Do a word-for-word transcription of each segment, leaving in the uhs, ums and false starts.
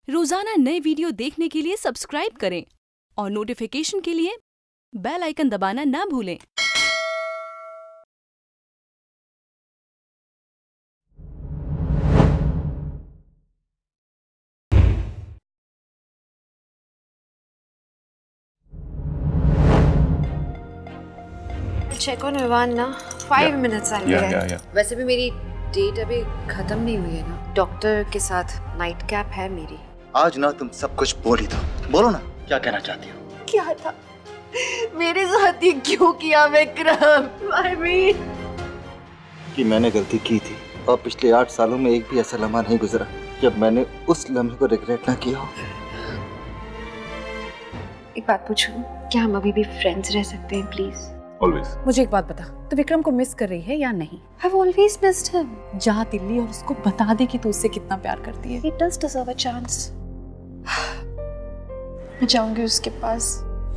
रोजाना नए वीडियो देखने के लिए सब्सक्राइब करें और नोटिफिकेशन के लिए बेल आइकन दबाना ना भूलें। चेक ऑन विवान ना फाइव मिनट्स आएंगे। yeah, yeah, yeah. वैसे भी मेरी डेट अभी खत्म नहीं हुई है ना, डॉक्टर के साथ नाइट कैप है मेरी। आज ना तुम सब कुछ बोल ही दो। बोलो ना, क्या कहना चाहती हो? क्या था मेरे साथ ये क्यों किया विक्रम? आई मीन कि मैंने गलती की थी और पिछले आठ सालों में एक भी ऐसा लम्हा नहीं गुजरा जब मैंने उस लम्हे को रिग्रेट ना किया हो। एक बात पूछूं, क्या हम अभी भी फ्रेंड्स रह सकते हैं प्लीज? Always. मुझे एक बात बता, तू विक्रम को मिस कर रही है या नहीं? I've always missed him. जा दिल्ली और उसको बता दे कि तू उससे कितना प्यार करती है। He does deserve a chance. मैं जाऊंगी उसके पास।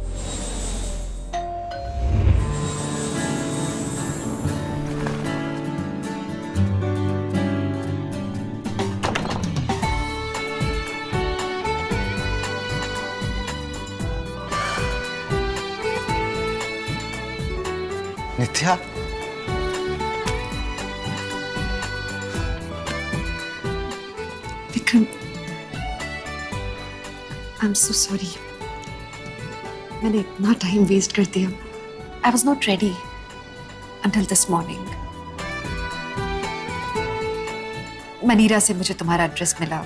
Nitya, Vikram, I am so sorry. मैंने इतना टाइम वेस्ट कर दिया। I was not ready until this morning. Manira से मुझे तुम्हारा एड्रेस मिला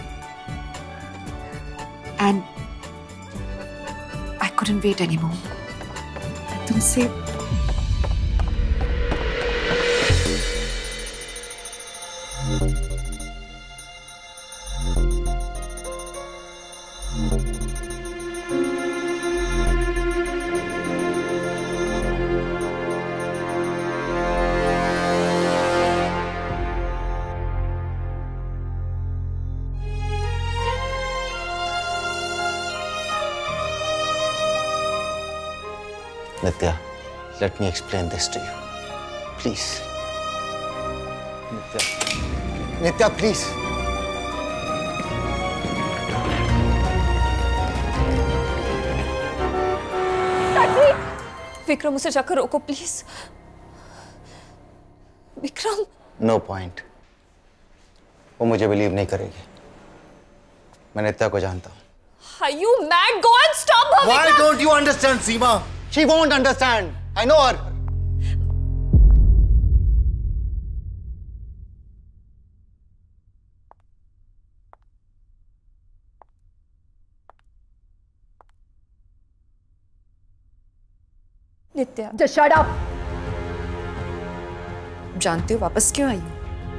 and I couldn't wait anymore. तुमसे Nitya, let me explain this to you. Please. Nitya. Nitya, please. Vikram, उसे जाकर रोको प्लीज। विक्रम। No point. वो मुझे बिलीव नहीं करेगी। मैं नित्या को जानता हूँ। Are you mad? Go and stop her. Why don't you understand, Seema? She won't understand. I know her. Nitya, Just shut up. जानते हो वापस क्यों आई हूँ?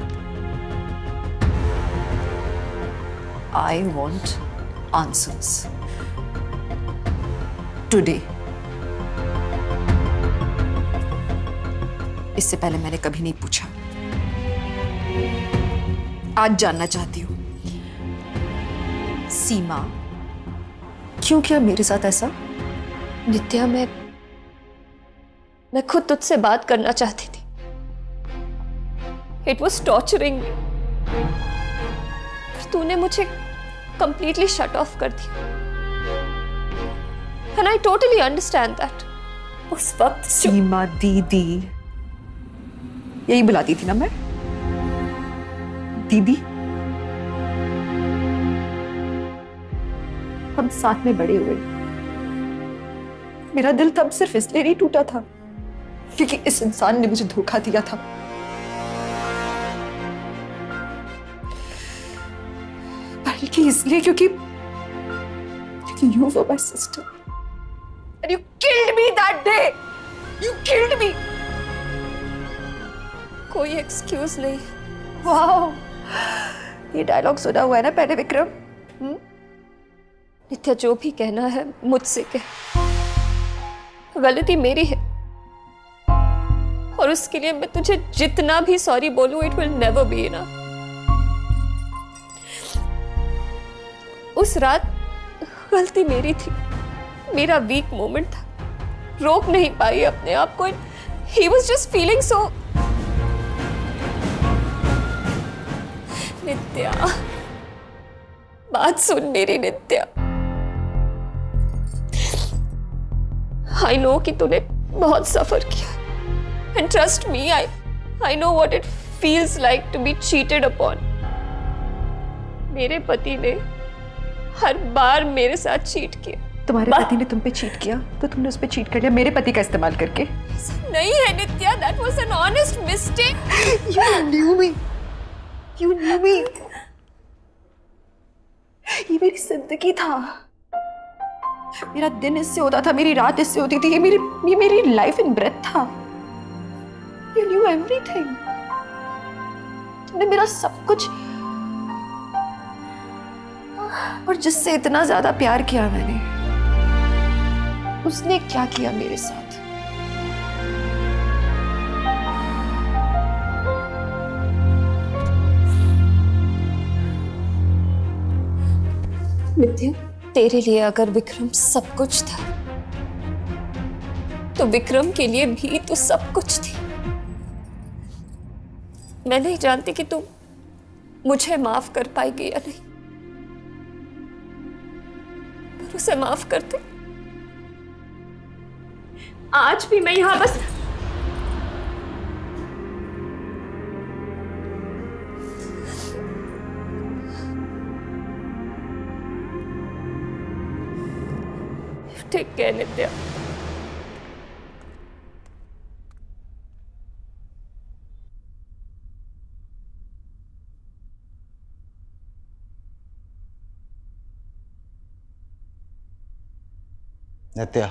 I want answers today. इससे पहले मैंने कभी नहीं पूछा, आज जानना चाहती हूँ। सीमा, क्यों किया मेरे साथ ऐसा? नित्या, मैं मैं खुद तुझसे बात करना चाहती थी। It was torturing me. पर तूने मुझे completely shut off कर दिया। And I totally understand that. उस वक्त सीमा दीदी, यही बुलाती थी ना मैं? दीदी, हम साथ में बड़े हुए। मेरा दिल तब सिर्फ इसलिए नहीं टूटा था क्योंकि इस इंसान ने मुझे धोखा दिया था। बल्कि इसलिए क्योंकि क्योंकि you were my sister and you killed me that day. You killed me. कोई एक्सक्यूज नहीं। वाओ, ये डायलॉग सुना हुआ है ना पहले विक्रम? हुँ? नित्या, जो भी कहना है मुझसे कह। गलती मेरी है और उसके लिए मैं तुझे जितना भी सॉरी बोलूं, it will never be enough. उस रात गलती मेरी थी, मेरा वीक मोमेंट था, रोक नहीं पाई अपने आप को। He was just feeling so नित्या, बात सुन मेरी नित्या। आई नो कि तूने बहुत सफर किया and trust me, I I know what it feels like to be cheated upon. मेरे पति ने हर बार मेरे साथ चीट किया। तुम्हारे पति ने तुम पे चीट किया तो तुमने उस पे चीट कर लिया मेरे पति का इस्तेमाल करके। नहीं है नित्या, that was an honest mistake. You knew me. You knew me. ये मेरी जिंदगी था, मेरा दिन इससे होता था, मेरी रात इससे होती थी, ये मेरी ये मेरी लाइफ इन ब्रेथ था। You knew everything. तुमने मेरा सब कुछ, और जिससे इतना ज्यादा प्यार किया मैंने, उसने क्या किया मेरे साथ? नित्या, तेरे लिए अगर विक्रम सब कुछ था तो विक्रम के लिए भी तू सब कुछ थी। मैं नहीं जानती कि तू मुझे माफ कर पाएगी या नहीं, पर उसे माफ कर दे। आज भी मैं यहां बस ठीक है नित्या। नित्या,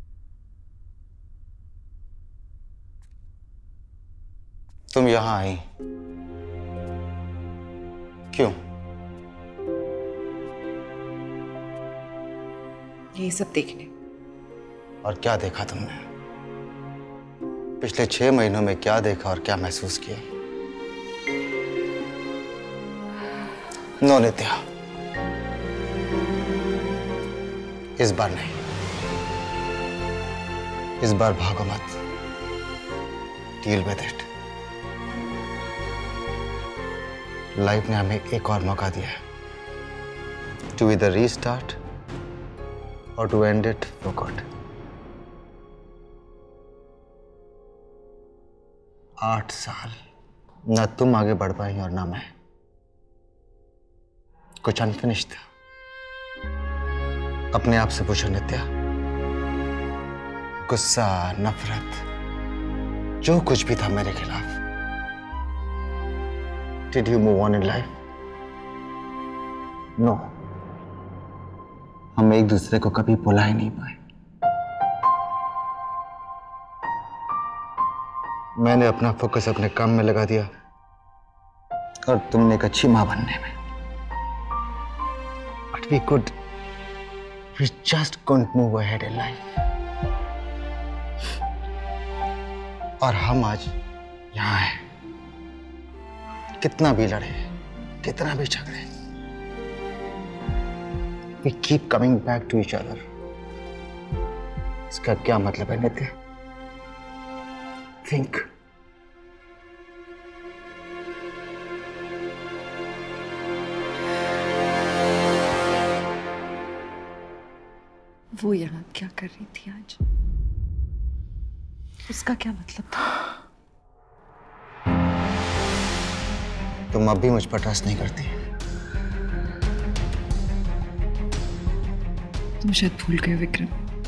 तुम यहां आई क्यों? ये सब देखने। और क्या देखा तुमने? पिछले छह महीनों में क्या देखा और क्या महसूस किया? नो नित्या, इस बार नहीं, इस बार भागो मत। Deal with it. लाइफ ने हमें एक और मौका दिया है, टू इधर रीस्टार्ट और to end it for good. आठ साल ना तुम आगे बढ़ पाई और ना मैं। कुछ अनफिनिश था। अपने आप से पूछो नित्या, गुस्सा, नफरत, जो कुछ भी था मेरे खिलाफ, did you move on in life? No. हम एक दूसरे को कभी भुला ही नहीं पाए। मैंने अपना फोकस अपने काम में लगा दिया और तुमने एक अच्छी मां बनने में। But we could, we just couldn't move ahead in life. और हम आज यहां हैं। कितना भी लड़े, कितना भी झगड़े, we keep coming back to each other. इसका क्या मतलब है नित्या? Think. वो यहाँ क्या कर रही थी आज? उसका क्या मतलब था? तुम अब भी मुझ पर ट्रस्ट नहीं करती। तुम शायद भूल गए विक्रम,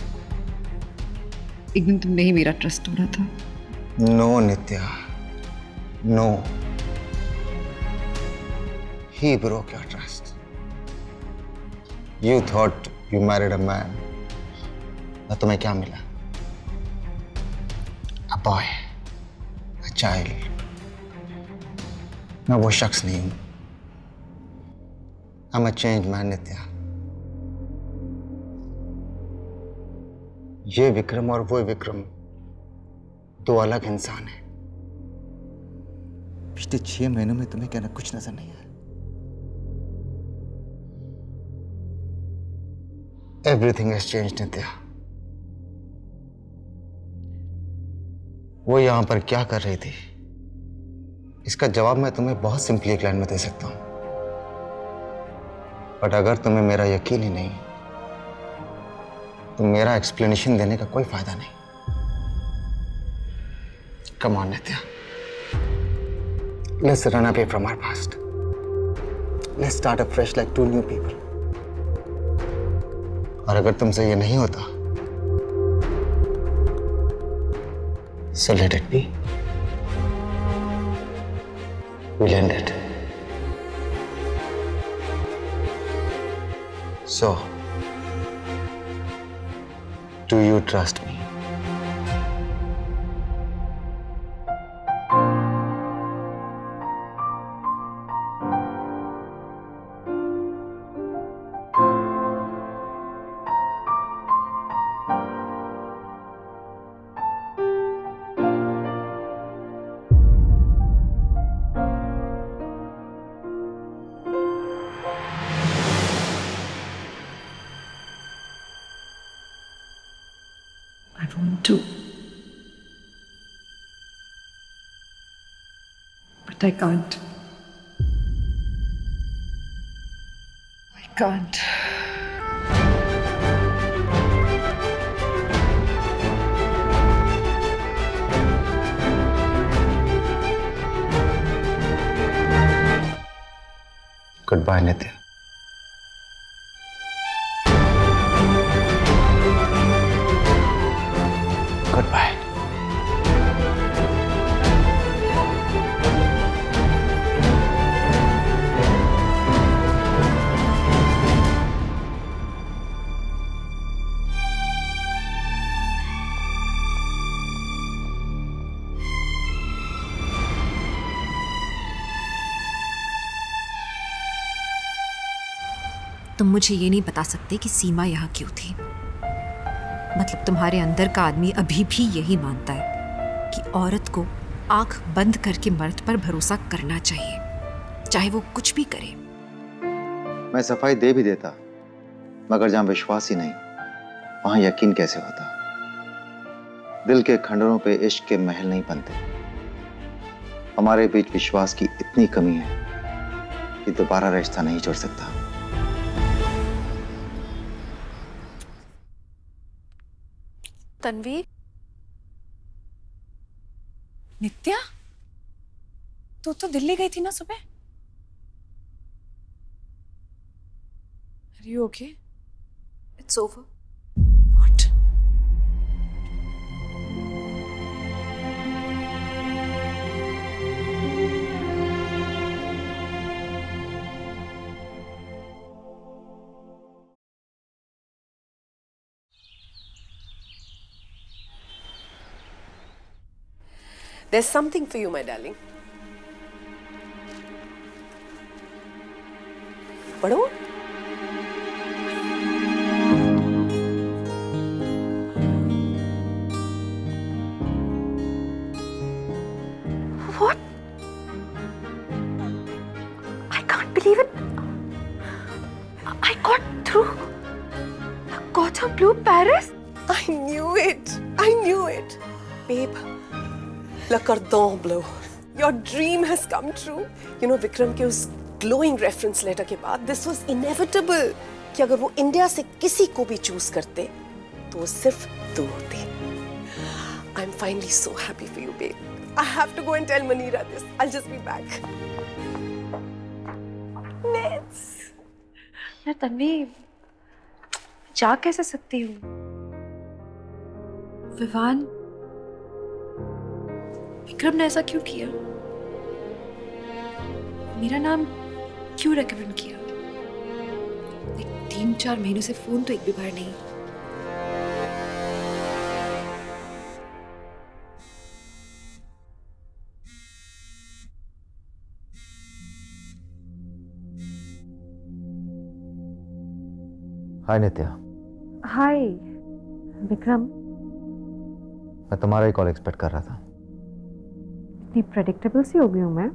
एक दिन तुमने ही मेरा ट्रस्ट तोड़ा था। No Nitya, no. He broke your trust. You thought you married a man. और तुम्हें क्या मिला? A boy, a child. मैं वो शख्स नहीं हूं। I'm a changed man, नित्या। ये विक्रम और वो विक्रम दो अलग इंसान हैं। पिछले छह महीनों में तुम्हें कहना कुछ नजर नहीं आया। Everything has changed, नित्या। वो यहां पर क्या कर रही थी, इसका जवाब मैं तुम्हें बहुत सिंपली एक लाइन में दे सकता हूं। बट अगर तुम्हें मेरा यकीन ही नहीं तो मेरा एक्सप्लेनेशन देने का कोई फायदा नहीं। Come on Nitya, let's run away from our past, let's start afresh like two new people. और अगर तुमसे ये नहीं होता so let it be. We'll end it. So, do you trust me? I want to. But I can't. I can't. Goodbye, Nitya. Goodbye. तुम मुझे ये नहीं बता सकते कि सीमा यहाँ क्यों थी। मतलब तुम्हारे अंदर का आदमी अभी भी यही मानता है कि औरत को आंख बंद करके मर्द पर भरोसा करना चाहिए, चाहे वो कुछ भी करे। मैं सफाई दे भी देता, मगर जहां विश्वास ही नहीं वहां यकीन कैसे होता। दिल के खंडरों पे इश्क के महल नहीं बनते। हमारे बीच विश्वास की इतनी कमी है कि दोबारा रिश्ता नहीं जोड़ सकता। तन्वी, नित्या, तू तो दिल्ली गई थी ना सुबह? Are you okay? it's over. What? There's something for you, my darling. पढ़ो। What? I can't believe it. I got through. Gotham Blue Paris? I knew it. I knew it. Babe, Le Cordon Bleu. Your dream has come true. You know, Vikram के उस glowing reference letter के बाद, this was inevitable. कि अगर वो India से किसी को भी choose करते, तो वो सिर्फ तू होती. I'm finally so happy for you, babe. I have to go and tell Manira this. I'll just be back. Nets. यार तन्वी, जा कैसे सकती हूँ? विवान, विक्रम ने ऐसा क्यों किया? मेरा नाम क्यों रेकमेंड किया? तीन चार महीनों से फोन तो एक भी बार नहीं। हाय नित्या। हाय विक्रम। मैं तुम्हारा ही कॉल एक्सपेक्ट कर रहा था। इतनी प्रेडिक्टेबल सी हो गई हूँ मैं।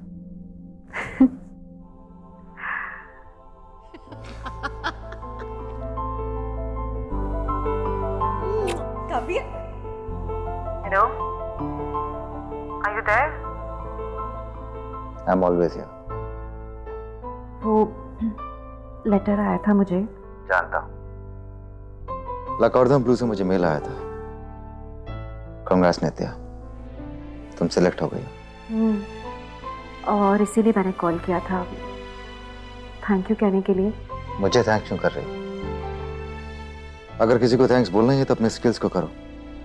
Kavya? Hello? Are you there? I'm always here. वो लेटर आया था मुझे। जानता हूँ। लकॉर्डन ब्लू से मुझे मेल आया था। कांग्रेस नित्या, तुम सिलेक्ट हो गई हो। और इसीलिए मैंने कॉल किया था, थैंक यू कहने के लिए। मुझे थैंक क्यों कर रही? अगर किसी को थैंक्स बोलना है तो अपने स्किल्स को करो।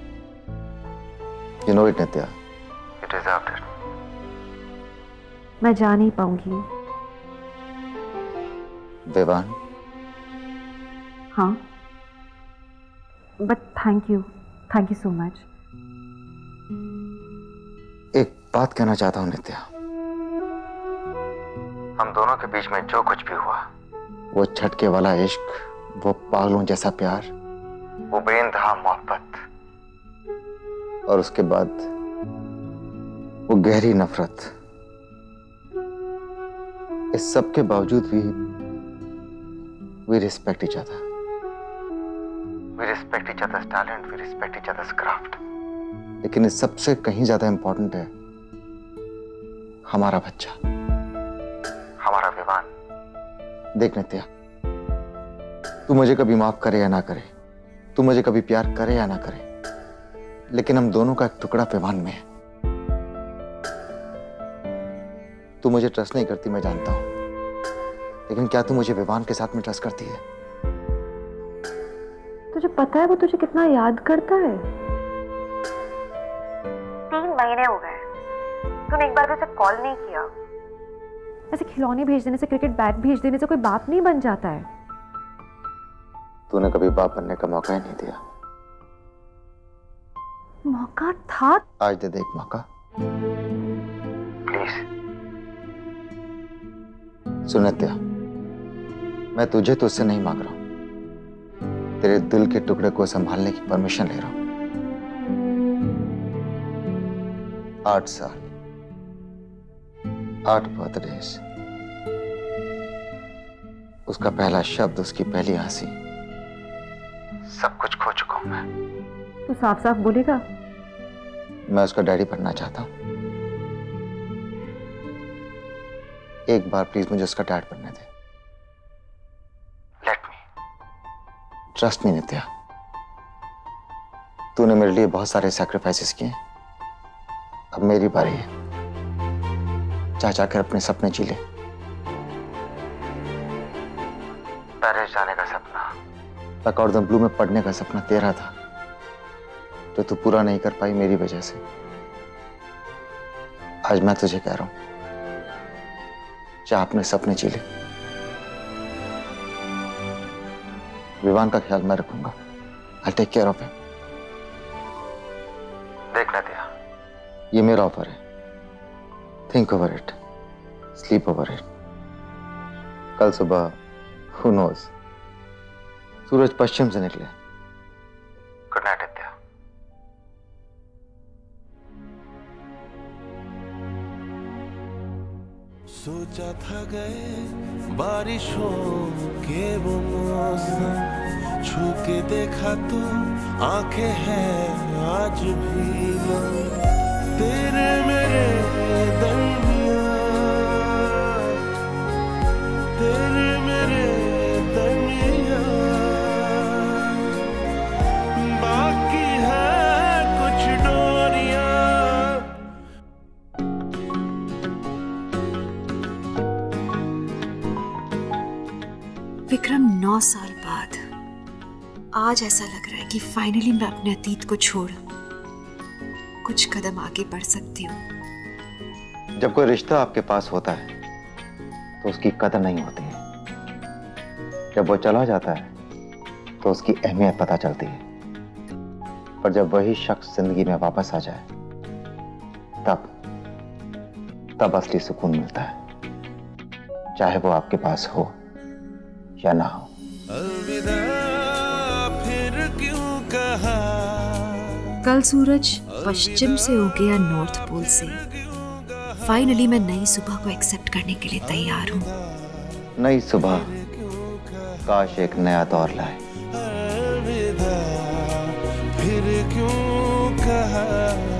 You know it Nitya, you deserved it. मैं जा नहीं पाऊंगी। बेवान? हाँ, but thank you, thank you so much. एक बात कहना चाहता हूं नित्या, हम दोनों के बीच में जो कुछ भी हुआ, वो झटके वाला इश्क, वो पागलों जैसा प्यार, वो बेइंतहा मोहब्बत, और उसके बाद वो गहरी नफरत, इस सब के बावजूद भी we respect each other. We respect each other's talent, we respect each other's craft. लेकिन इस सबसे कहीं ज्यादा इंपॉर्टेंट है हमारा बच्चा, हमारा विवान। देख नित्या, तू मुझे कभी माफ करे या ना करे, तू मुझे कभी प्यार करे या ना करे, लेकिन हम दोनों का एक टुकड़ा विवान में है। तू मुझे ट्रस्ट नहीं करती, मैं जानता हूं, लेकिन क्या तू मुझे विवान के साथ में ट्रस्ट करती है? तुझे पता है वो तुझे कितना याद करता है? तीन महीने हो गए, तूने एक बार भी उसे कॉल नहीं किया। ऐसे खिलौने भेज देने से, क्रिकेट बैट भेज देने से कोई बाप नहीं बन जाता है। तूने कभी बाप बनने का मौका ही नहीं दिया। मौका था, आज दे दे एक मौका प्लीज। सुन नित्या, मैं तुझे तो उससे नहीं मांग रहा हूं, तेरे दिल के टुकड़े को संभालने की परमिशन ले रहा हूं। आठ साल, आठ बर्थडेज, उसका पहला शब्द, उसकी पहली हंसी, सब कुछ खो चुका हूं मैं। तू साफ साफ बोलेगा? मैं उसका डैडी बनना चाहता हूं। एक बार प्लीज मुझे उसका डैड बनने दे। लेट मी, ट्रस्ट मी नित्या, तूने मेरे लिए बहुत सारे सैक्रिफाइसेस किए, अब मेरी बारी है। जा जाकर अपने सपने जी ले। पेरिस जाने का सपना, लकॉर्डन ब्लू में पढ़ने का सपना तेरा था, जो तू पूरा नहीं कर पाई मेरी वजह से। आज मैं तुझे कह रहा हूं, जा अपने सपने जी ले। विवान का ख्याल मैं रखूंगा। I'll take care of him. देख नित्या, ये मेरा ऑफर है। Think over it. Sleep over it. कल सुबह who knows, सूरज पश्चिम से निकले। Good night Nitya. सोचा था गए बारिशों के वो मौसम, छू के देखा तो आंखें हैं आज भी नम, तेरे मेरे दरमियां, तेरे मेरे दरमियां, बाकी है कुछ डोरियां। विक्रम, नौ साल बाद आज ऐसा लग रहा है कि फाइनली मैं अपने अतीत को छोड़ कुछ कदम आगे बढ़ सकती हूँ। जब कोई रिश्ता आपके पास होता है तो उसकी कदर नहीं होती है, जब वो चला जाता है तो उसकी अहमियत पता चलती है, पर जब वही शख्स जिंदगी में वापस आ जाए तब तब असली सुकून मिलता है, चाहे वो आपके पास हो या ना हो। अलविदा फिर क्यों कहा, कल सूरज पश्चिम से उगया नॉर्थ पोल से। फाइनली मैं नई सुबह को एक्सेप्ट करने के लिए तैयार हूँ। नई सुबह काश एक नया दौर लाए। अलविदा फिर क्यों कहा।